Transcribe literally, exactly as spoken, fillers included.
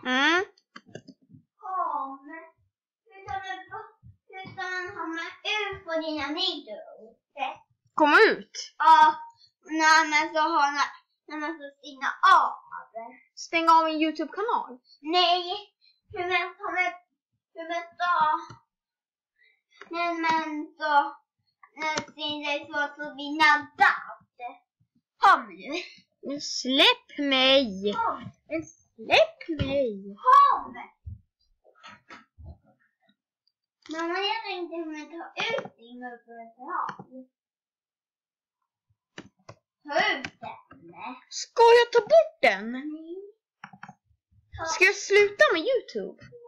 Mm. Ja, men hur ska man, hur ska man komma ut på dina videor? Kom ut. Ja, när man så har när man så stänga av. Stänga av min YouTube-kanal. Nej, hur man kommer, hur man så, när man så, när stänger så så blir naddat. Kom nu. Men släpp mig. Kom. Men släpp mig. Kom. Mamma, jag tänkte hur man tar ut din uppehåll. Ta ut den. Ska jag ta bort den? Nej. Ska jag sluta med YouTube?